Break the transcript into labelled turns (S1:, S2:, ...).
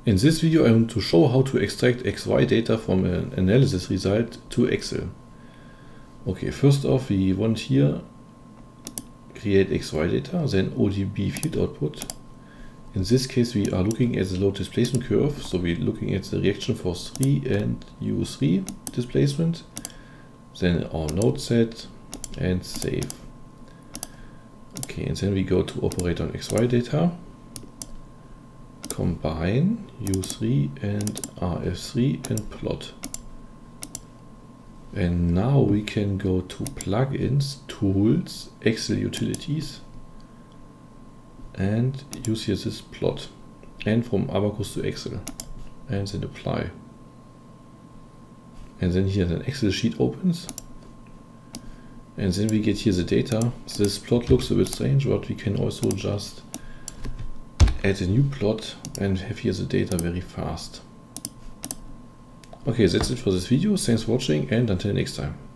S1: In this video I want to show how to extract XY data from an analysis result to Excel. Okay, first off we want here create XY data, then ODB field output. In this case we are looking at the load displacement curve, so we're looking at the reaction force 3 and U3 displacement, then our node set and save. Okay, and then we go to operate on XY data, combine U3 and RF3 and plot. And now we can go to plugins, tools, Excel utilities, and use here this plot, and from Abacus to Excel, and then apply. And then here an Excel sheet opens, and then we get here the data. This plot looks a bit strange, but we can also just add a new plot and have here the data very fast. Okay, that's it for this video. Thanks for watching and until next time.